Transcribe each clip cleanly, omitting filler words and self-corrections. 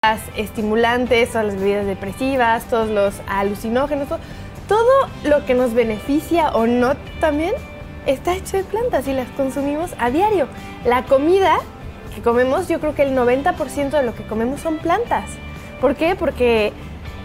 Las estimulantes, todas las bebidas depresivas, todos los alucinógenos, todo lo que nos beneficia o no también está hecho de plantas y las consumimos a diario. La comida que comemos, yo creo que el 90% de lo que comemos son plantas. ¿Por qué? Porque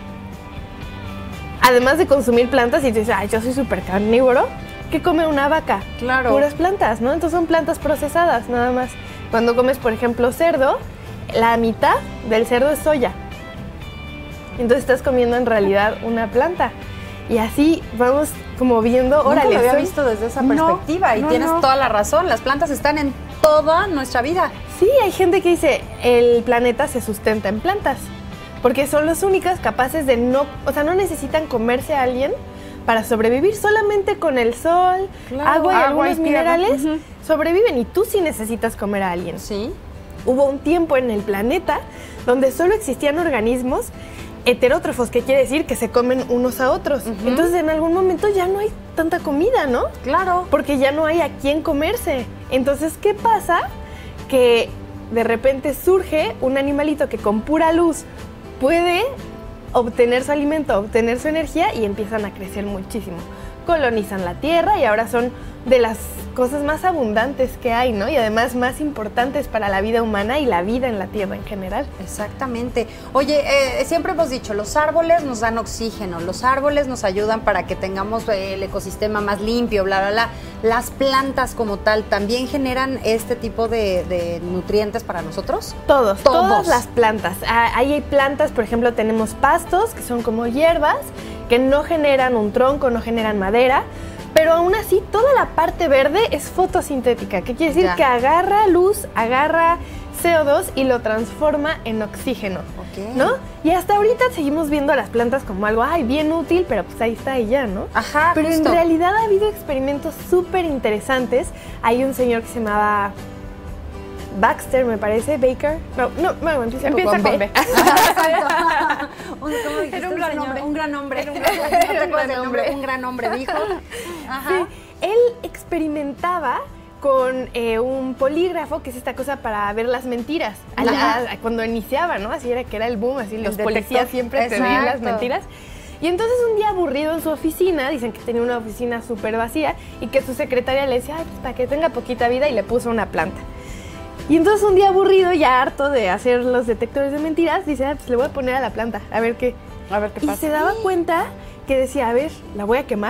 además de consumir plantas, y tú dices, yo soy súper carnívoro, ¿qué come una vaca? Claro. Puras plantas, ¿no? Entonces son plantas procesadas, nada más. Cuando comes, por ejemplo, cerdo, la mitad del cerdo es soya. Entonces estás comiendo en realidad una planta. Y así vamos como viendo, órale. Nunca lo había visto desde esa perspectiva y tienes toda la razón. Las plantas están en toda nuestra vida. Sí, hay gente que dice, el planeta se sustenta en plantas. Porque son las únicas capaces de no necesitan comerse a alguien para sobrevivir. Solamente con el sol, agua y algunos minerales sobreviven. Y tú sí necesitas comer a alguien. Sí. Hubo un tiempo en el planeta donde solo existían organismos heterótrofos, que quiere decir que se comen unos a otros. Entonces en algún momento ya no hay tanta comida, ¿no? Claro. Porque ya no hay a quién comerse. Entonces, ¿qué pasa? Que de repente surge un animalito que con pura luz puede obtener su alimento, obtener su energía y empiezan a crecer muchísimo. Colonizan la Tierra y ahora son de las cosas más abundantes que hay, ¿no? Y además más importantes para la vida humana y la vida en la Tierra en general. Exactamente. Oye, siempre hemos dicho, los árboles nos dan oxígeno, los árboles nos ayudan para que tengamos el ecosistema más limpio, bla, bla, bla. Las plantas como tal también generan este tipo de nutrientes para nosotros. Todas las plantas. Ahí hay plantas, por ejemplo, tenemos pastos, que son como hierbas, que no generan un tronco, no generan madera, pero aún así toda la parte verde es fotosintética, que quiere decir que agarra luz, agarra CO2 y lo transforma en oxígeno, ¿no? Y hasta ahorita seguimos viendo a las plantas como algo, bien útil, pero pues ahí está y ya, ¿no? Ajá, pero justo. En realidad ha habido experimentos súper interesantes. Hay un señor que se llamaba Baxter, me parece, Baker. No, empieza con B. ¿Cómo dijiste? Era un gran hombre. Un gran hombre. Un gran hombre, dijo. Ajá. Sí, él experimentaba con un polígrafo, que es esta cosa para ver las mentiras. Cuando iniciaba, ¿no? Así era que era el boom, así los policías siempre te veían las mentiras. Y entonces un día aburrido en su oficina, dicen que tenía una oficina súper vacía y que su secretaria le decía, pues para que tenga poquita vida, y le puso una planta. Y entonces un día aburrido, ya harto de hacer los detectores de mentiras, dice, pues le voy a poner a la planta, a ver qué pasa. Y se daba cuenta que decía, a ver, la voy a quemar.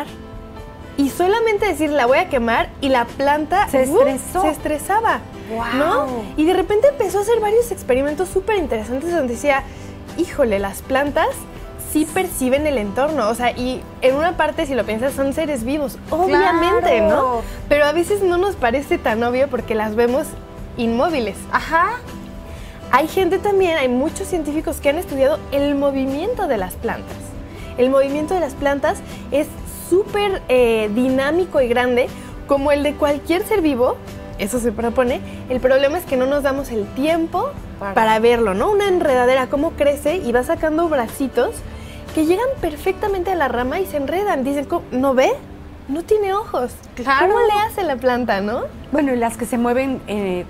Y solamente decir, la voy a quemar, y la planta se estresaba, ¿no? Y de repente empezó a hacer varios experimentos súper interesantes donde decía, híjole, las plantas sí perciben el entorno, o sea, y en una parte, si lo piensas, son seres vivos, obviamente, ¿no? Pero a veces no nos parece tan obvio porque las vemos inmóviles. Ajá. Hay gente también, hay muchos científicos que han estudiado el movimiento de las plantas. El movimiento de las plantas es súper dinámico y grande, como el de cualquier ser vivo, eso se propone. El problema es que no nos damos el tiempo para verlo, ¿no? Una enredadera, cómo crece y va sacando bracitos que llegan perfectamente a la rama y se enredan. Dicen, ¿no ve? No tiene ojos. Claro. ¿Cómo le hace la planta, no? Bueno, y las que se mueven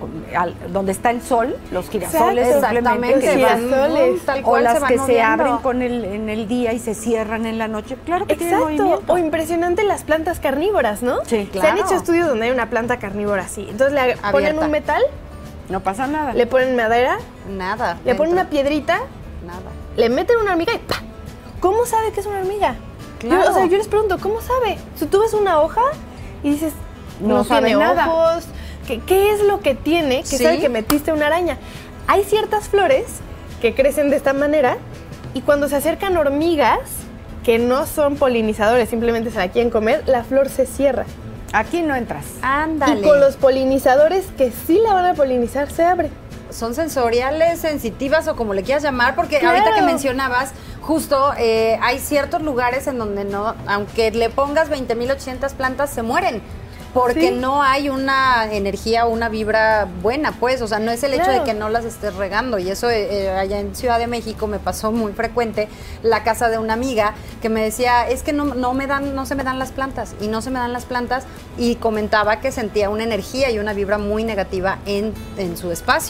donde está el sol, los girasoles, exactamente, que girasoles, van, o las que se abren en el día y se cierran en la noche. Claro que tiene movimiento. O impresionante las plantas carnívoras, ¿no? Sí, claro. Se han hecho estudios donde hay una planta carnívora así. Entonces le ponen un metal, no pasa nada. le ponen madera, nada. Le ponen una piedrita, nada. Le meten una hormiga y ¡pah! ¿Cómo sabe que es una hormiga? Claro. Yo les pregunto, ¿cómo sabe? Si tú ves una hoja y dices, no tiene sabe nada. ojos, ¿qué es lo que tiene que sabe que metiste una araña? Hay ciertas flores que crecen de esta manera y cuando se acercan hormigas que no son polinizadores, simplemente se la quieren comer, la flor se cierra. Aquí no entras. Ándale. Y con los polinizadores que sí la van a polinizar, se abre. Son sensoriales, sensitivas o como le quieras llamar, porque ahorita que mencionabas, justo hay ciertos lugares en donde no, aunque le pongas 20.800 plantas, se mueren. Porque no hay una energía o una vibra buena, pues, o sea, no es el hecho de que no las estés regando, y eso allá en Ciudad de México me pasó muy frecuente, la casa de una amiga que me decía, es que no se me dan las plantas, y no se me dan las plantas, y comentaba que sentía una energía y una vibra muy negativa en su espacio.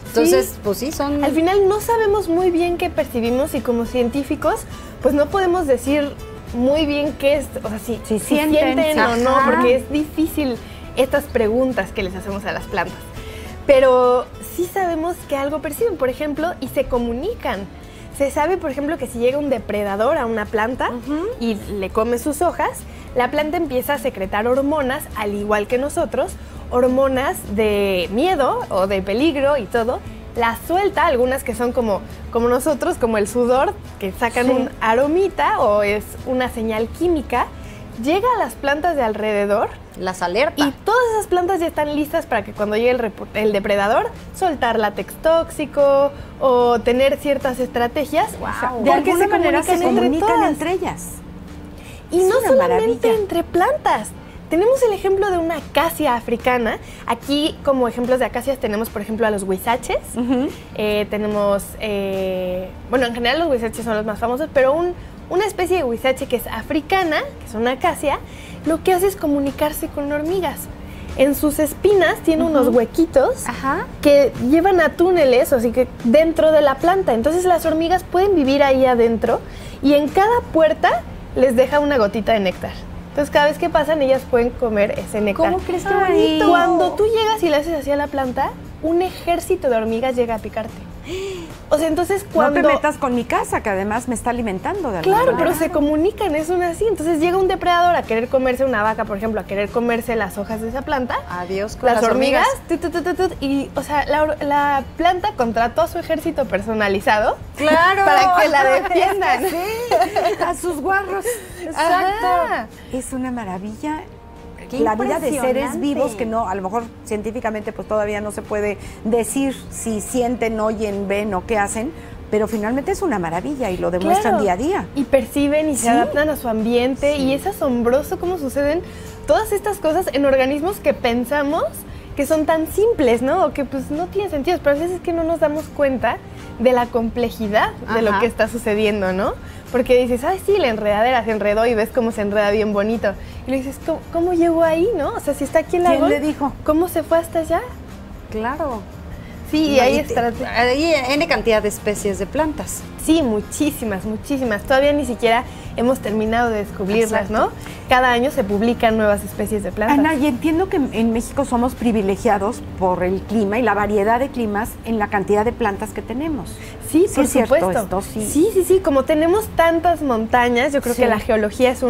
Entonces, pues sí, son... Al final no sabemos muy bien qué percibimos y como científicos, pues no podemos decir muy bien qué es, o sea, si sienten o no, porque es difícil estas preguntas que les hacemos a las plantas. Pero sí sabemos que algo perciben, por ejemplo, y se comunican. Se sabe, por ejemplo, que si llega un depredador a una planta y le come sus hojas, la planta empieza a secretar hormonas, al igual que nosotros, hormonas de miedo o de peligro y todo. Las suelta, algunas que son como nosotros, como el sudor, que sacan un aromita o es una señal química, llega a las plantas de alrededor. Las alerta. Y todas esas plantas ya están listas para que cuando llegue el depredador, soltar látex tóxico o tener ciertas estrategias. Wow. De alguna manera se comunican entre ellas. Y no solamente entre plantas. Tenemos el ejemplo de una acacia africana. Aquí, como ejemplos de acacias, tenemos, por ejemplo, a los huizaches. Tenemos, bueno, en general los huizaches son los más famosos, pero una especie de huizache que es africana, que es una acacia, lo que hace es comunicarse con hormigas. En sus espinas tiene unos huequitos que llevan a túneles, así que dentro de la planta. Entonces las hormigas pueden vivir ahí adentro y en cada puerta les deja una gotita de néctar. Entonces cada vez que pasan ellas pueden comer ese néctar. ¿Cómo crees que bonito? Cuando tú llegas y le haces así a la planta, un ejército de hormigas llega a picarte. O sea, entonces cuando... No te metas con mi casa, que además me está alimentando de alguna Claro, manera. pero se comunican, es una así. Entonces llega un depredador a querer comerse una vaca, por ejemplo, a querer comerse las hojas de esa planta. Adiós con las hormigas. Y, o sea, la planta contrató a su ejército personalizado. ¡Claro! Para que la defiendan. Sí, a sus guarros. Exacto. Ajá. Es una maravilla. Qué la vida de seres impresionante. vivos que no, a lo mejor científicamente pues todavía no se puede decir si sienten, oyen, ven o qué hacen, pero finalmente es una maravilla y lo demuestran día a día. Y perciben y se adaptan a su ambiente y es asombroso cómo suceden todas estas cosas en organismos que pensamos que son tan simples, ¿no? O que pues no tienen sentido, pero a veces es que no nos damos cuenta de la complejidad de lo que está sucediendo, ¿no? Porque dices, ay, sí, la enredadera se enredó y ves cómo se enreda bien bonito. Y le dices, ¿cómo llegó ahí, no? O sea, si está aquí en la ¿Quién le dijo? ¿Cómo se fue hasta allá? Claro. Sí, y ahí está. Hay N cantidad de especies de plantas. Sí, muchísimas, muchísimas. Todavía ni siquiera hemos terminado de descubrirlas, ¿no? Cada año se publican nuevas especies de plantas. Ana, y entiendo que en México somos privilegiados por el clima y la variedad de climas en la cantidad de plantas que tenemos. Sí, por es supuesto. Cierto, esto, sí. Sí. Como tenemos tantas montañas, yo creo que la geología es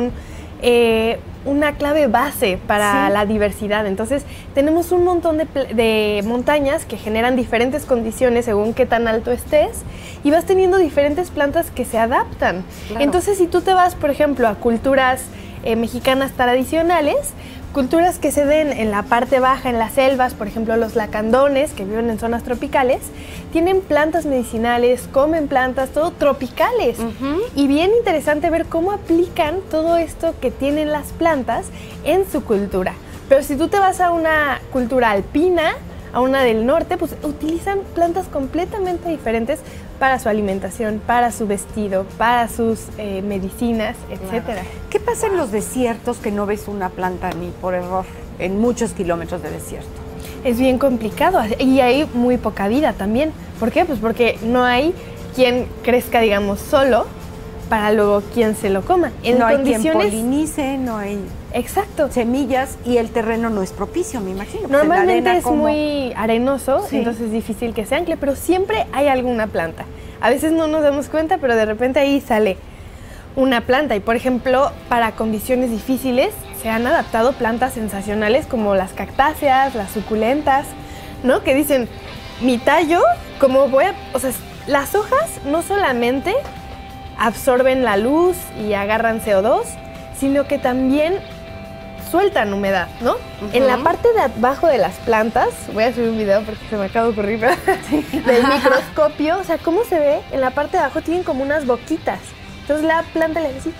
una clave base para la diversidad. Entonces, tenemos un montón de montañas que generan diferentes condiciones según qué tan alto estés y vas teniendo diferentes plantas que se adaptan. Claro. Entonces, si tú te vas, por ejemplo, a culturas mexicanas tradicionales, culturas que se den en la parte baja, en las selvas, por ejemplo, los lacandones, que viven en zonas tropicales, tienen plantas medicinales, comen plantas, todo tropicales. Y bien interesante ver cómo aplican todo esto que tienen las plantas en su cultura. Pero si tú te vas a una cultura alpina, a una del norte, pues utilizan plantas completamente diferentes para su alimentación, para su vestido, para sus medicinas, etcétera. ¿Qué pasa en los desiertos que no ves una planta ni por error en muchos kilómetros de desierto? Es bien complicado y hay muy poca vida también. ¿Por qué? Pues porque no hay quien crezca, digamos, solo para luego quien se lo coma. No hay quien polinice, no hay... Exacto. Semillas y el terreno no es propicio, me imagino. Normalmente es muy arenoso, entonces es difícil que se ancle, pero siempre hay alguna planta. A veces no nos damos cuenta, pero de repente ahí sale una planta. Y por ejemplo, para condiciones difíciles se han adaptado plantas sensacionales como las cactáceas, las suculentas, ¿no? Que dicen, mi tallo, o sea, las hojas no solamente absorben la luz y agarran CO2, sino que también sueltan humedad, ¿no? En la parte de abajo de las plantas, voy a subir un video porque se me acaba de ocurrir, del microscopio, o sea, ¿cómo se ve? En la parte de abajo tienen como unas boquitas. Entonces la planta le hace así.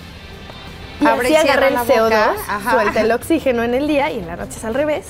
Y así agarra el CO2, suelta el oxígeno en el día y en la noche es al revés.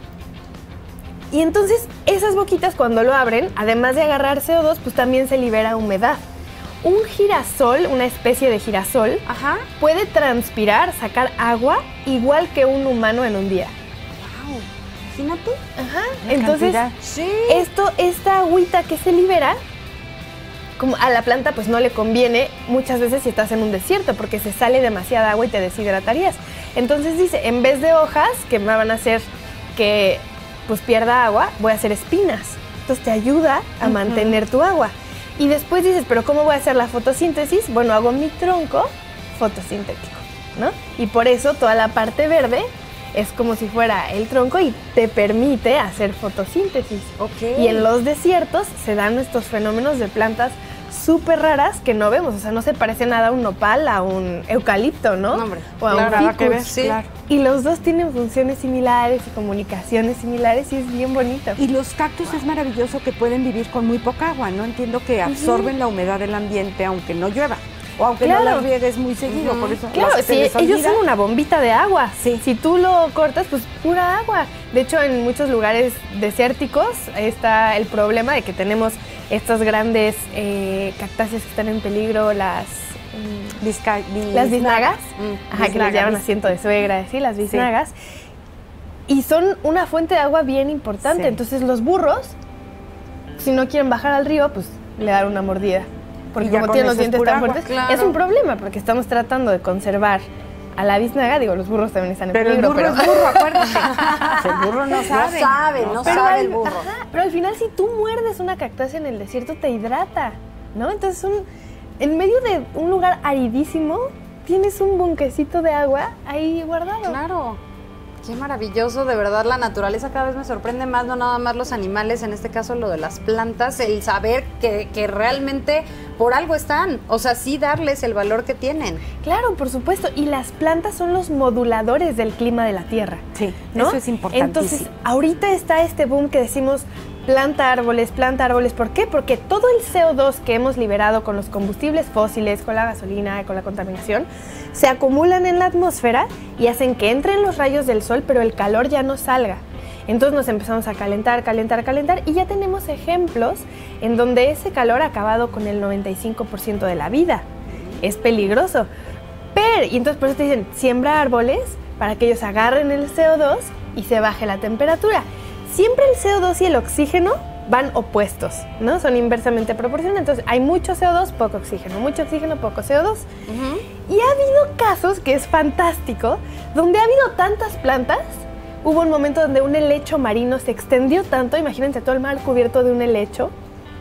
Y entonces esas boquitas cuando lo abren, además de agarrar CO2, pues también se libera humedad. Un girasol, una especie de girasol, puede transpirar, sacar agua, igual que un humano en un día. Wow. Imagínate. Ajá. Entonces, sí. Esta agüita que se libera, como a la planta pues no le conviene muchas veces si estás en un desierto, porque se sale demasiada agua y te deshidratarías. Entonces dice, en vez de hojas que me van a hacer que pues pierda agua, voy a hacer espinas. Entonces te ayuda a mantener tu agua. Y después dices, ¿pero cómo voy a hacer la fotosíntesis? Bueno, hago mi tronco fotosintético, ¿no? Y por eso toda la parte verde es como si fuera el tronco y te permite hacer fotosíntesis. Okay. Y en los desiertos se dan estos fenómenos de plantas súper raras que no vemos. O sea, no se parece nada a un nopal, a un eucalipto, ¿no? No, hombre. O a un ficus. Sí. Claro. Y los dos tienen funciones similares y comunicaciones similares y es bien bonito. Y los cactus es maravilloso que pueden vivir con muy poca agua, ¿no? Entiendo que absorben la humedad del ambiente aunque no llueva. O aunque no la riegues muy seguido, por eso. Claro, sí, ellos son una bombita de agua. Sí. Si tú lo cortas, pues pura agua. De hecho, en muchos lugares desérticos está el problema de que tenemos estas grandes cactáceas que están en peligro, las biznagas, que les llaman asiento de suegra, ¿sí? Las biznagas. Sí. Y son una fuente de agua bien importante. Sí. Entonces los burros, si no quieren bajar al río, pues le dan una mordida. Porque como tienen los dientes tan fuertes, claro, es un problema, porque estamos tratando de conservar a la biznaga. Digo, los burros también están en peligro. Pero el burro es burro, acuérdate. El burro no sabe el burro. Pero al final, si tú muerdes una cactácea en el desierto, te hidrata, ¿no? Entonces, en medio de un lugar aridísimo, tienes un bunquecito de agua ahí guardado. Claro. Qué maravilloso, de verdad, la naturaleza cada vez me sorprende más, no nada más los animales, en este caso lo de las plantas, el saber que realmente por algo están, o sea, sí darles el valor que tienen. Claro, por supuesto, y las plantas son los moduladores del clima de la Tierra. Sí, ¿no? Eso es importantísimo. Entonces, ahorita está este boom que decimos planta árboles, ¿por qué? Porque todo el CO2 que hemos liberado con los combustibles fósiles, con la gasolina, con la contaminación, se acumulan en la atmósfera y hacen que entren los rayos del sol, pero el calor ya no salga. Entonces nos empezamos a calentar y ya tenemos ejemplos en donde ese calor ha acabado con el 95% de la vida. Es peligroso. Y entonces por eso te dicen, siembra árboles para que ellos agarren el CO2 y se baje la temperatura. Siempre el CO2 y el oxígeno van opuestos, ¿no? Son inversamente proporcionales. Entonces, hay mucho CO2, poco oxígeno, mucho oxígeno, poco CO2. Y ha habido casos, que es fantástico, donde ha habido tantas plantas. Hubo un momento donde un helecho marino se extendió tanto, imagínense todo el mar cubierto de un helecho,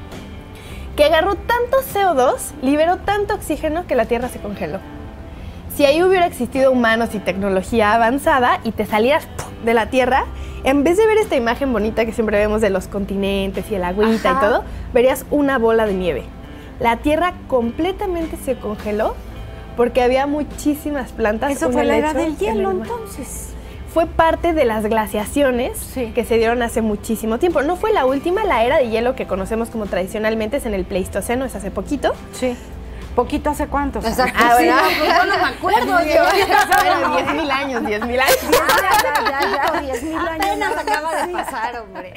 que agarró tanto CO2, liberó tanto oxígeno que la Tierra se congeló. Si ahí hubiera existido humanos y tecnología avanzada y te salías de la Tierra, en vez de ver esta imagen bonita que siempre vemos de los continentes y el agüita y todo, verías una bola de nieve. La Tierra completamente se congeló porque había muchísimas plantas. Eso fue la era del hielo, entonces. Fue parte de las glaciaciones que se dieron hace muchísimo tiempo. No fue la última, la era de hielo que conocemos como tradicionalmente es en el Pleistoceno, es hace poquito. Sí. ¿Poquito hace cuántos? Exacto. Bueno, yo no me acuerdo. 10,000 años, 10,000 años. Ya, 10,000 años. Apenas acaba de pasar, hombre.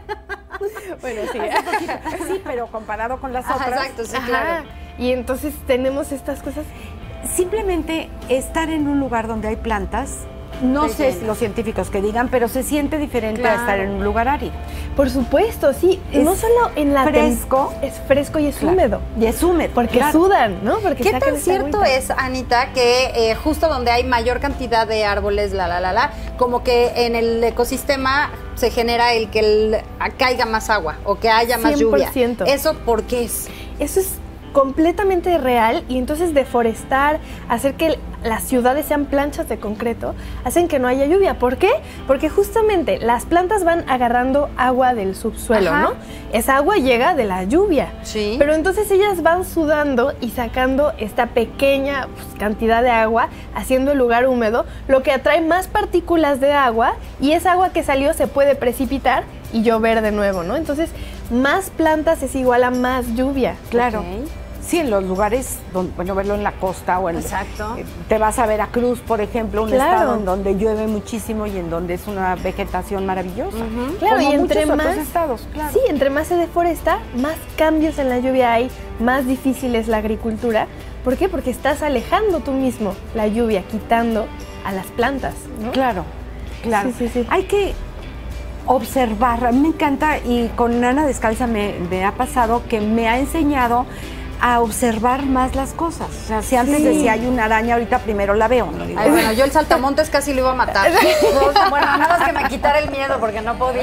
Bueno, sí. Sí, pero comparado con las otras. Exacto, sí, claro. Y entonces tenemos estas cosas. Simplemente estar en un lugar donde hay plantas, no sé los científicos que digan, pero se siente diferente a estar en un lugar árido. Por supuesto, sí. No solo en la fresco. Es fresco y es húmedo. Y es húmedo. Porque sudan, ¿no? Porque ¿qué tan cierto es, Anita, que justo donde hay mayor cantidad de árboles, como que en el ecosistema se genera el que caiga más agua o que haya más 100%. lluvia? ¿Eso por qué es? Eso es completamente real, y entonces deforestar, hacer que las ciudades sean planchas de concreto, hacen que no haya lluvia. ¿Por qué? Porque justamente las plantas van agarrando agua del subsuelo, ¿no? Esa agua llega de la lluvia. Sí. Pero entonces ellas van sudando y sacando esta pequeña cantidad de agua, haciendo el lugar húmedo, lo que atrae más partículas de agua, y esa agua que salió se puede precipitar y llover de nuevo, ¿no? Entonces, más plantas es igual a más lluvia. Claro. Sí, en los lugares, donde, bueno, verlo en la costa o en... Exacto. Te vas a Veracruz, por ejemplo, un estado en donde llueve muchísimo y en donde es una vegetación maravillosa. Claro, como y entre muchos más otros estados, claro. Sí, entre más se deforesta, más cambios en la lluvia hay, más difícil es la agricultura. ¿Por qué? Porque estás alejando tú mismo la lluvia, quitando a las plantas, ¿no? Claro, claro. Sí. Hay que observar. A mí me encanta, y con Ana Descalza me ha pasado que me ha enseñado a observar más las cosas. O sea, si antes decía hay una araña, ahorita primero la veo. ¿No? Ay, bueno, yo el saltamontes casi lo iba a matar. Bueno, nada más que me quitara el miedo porque no podía.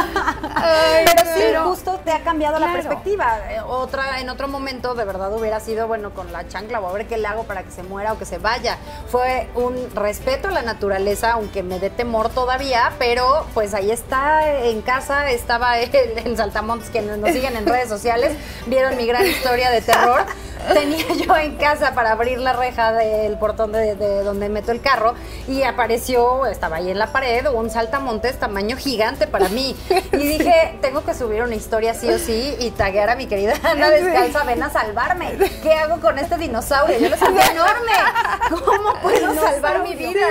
Ay, pero justo te ha cambiado la perspectiva. En otro momento de verdad hubiera sido, bueno, con la chancla, voy a ver qué le hago para que se muera o que se vaya. Fue un respeto a la naturaleza, aunque me dé temor todavía, pero pues ahí está en casa, estaba el saltamontes, quienes nos siguen en redes sociales, vieron mi gran historia de terror. Tenía yo en casa para abrir la reja del portón de donde meto el carro y apareció, estaba ahí en la pared, un saltamontes tamaño gigante para mí. Y dije, tengo que subir una historia sí o sí y taguear a mi querida Ana Descalza, ven a salvarme. ¿Qué hago con este dinosaurio? Yo lo sentí enorme. ¿Cómo puedo salvar mi vida?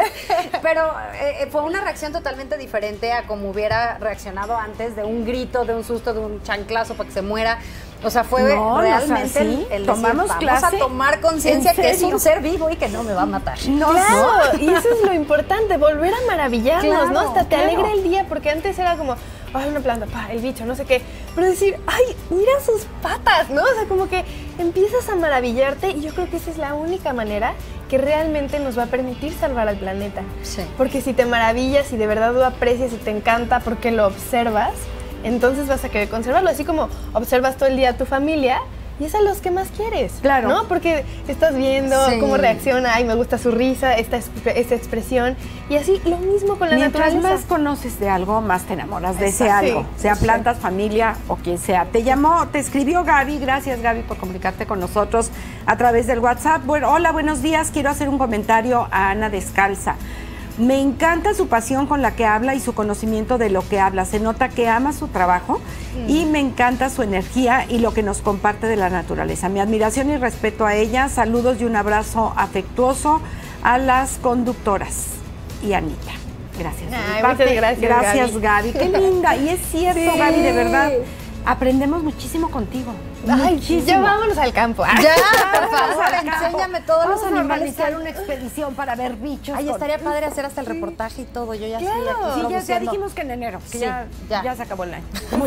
Pero fue una reacción totalmente diferente a como hubiera reaccionado antes, de un grito, de un susto, de un chanclazo para que se muera. O sea, fue realmente el tomamos decir, clase, vamos a tomar conciencia que es un ser vivo y que no me va a matar. Claro, y eso es lo importante, volver a maravillarnos, ¿no? Hasta te alegra el día, porque antes era como, ay, una planta, el bicho, no sé qué. Pero decir, ay, mira sus patas, ¿no? O sea, como que empiezas a maravillarte y yo creo que esa es la única manera que realmente nos va a permitir salvar al planeta. Sí. Porque si te maravillas y de verdad lo aprecias y te encanta porque lo observas, entonces vas a querer conservarlo, así como observas todo el día a tu familia y es a los que más quieres, claro, ¿no? Porque estás viendo cómo reacciona, ay, me gusta su risa, esta expresión, y así lo mismo con la naturaleza. Mientras más conoces de algo, más te enamoras de ese algo, sea plantas, familia o quien sea. Te escribió Gaby, gracias Gaby por comunicarte con nosotros a través del WhatsApp. Bueno, hola, buenos días, quiero hacer un comentario a Ana Descalza. Me encanta su pasión con la que habla y su conocimiento de lo que habla. Se nota que ama su trabajo y me encanta su energía y lo que nos comparte de la naturaleza. Mi admiración y respeto a ella. Saludos y un abrazo afectuoso a las conductoras y a Anita. Gracias. Ay, muchas gracias, gracias Gaby. Qué linda. Y es cierto, Gaby, de verdad. Aprendemos muchísimo contigo. Ay, muchísimo. Ya vámonos al campo. Ya, por favor, enséñame todos los animales. Vamos a organizar una expedición para ver bichos. Ay, estaría padre hacer hasta el reportaje y todo. Yo ya estoy aquí. Sí, ya dijimos que en enero, que ya se acabó el año.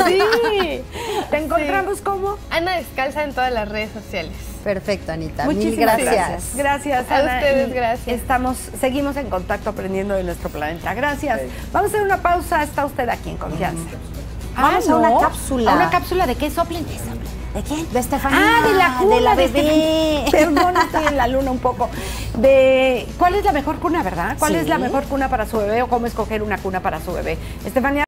Sí. ¿Te encontramos como? Ana Descalza en todas las redes sociales. Perfecto, Anita. Muchísimas Mil gracias. Gracias, a Ana. ustedes, gracias. Seguimos en contacto aprendiendo de nuestro planeta. Gracias. Vamos a hacer una pausa. Está usted aquí en confianza. Vamos a una cápsula. ¿A una cápsula de qué? Soplen. ¿De quién? De Estefanía. Ah, de la cuna. De la bebé. Perdón, estoy en la luna un poco. ¿Cuál es la mejor cuna, verdad? ¿Cuál es la mejor cuna para su bebé o cómo escoger una cuna para su bebé? Estefanía.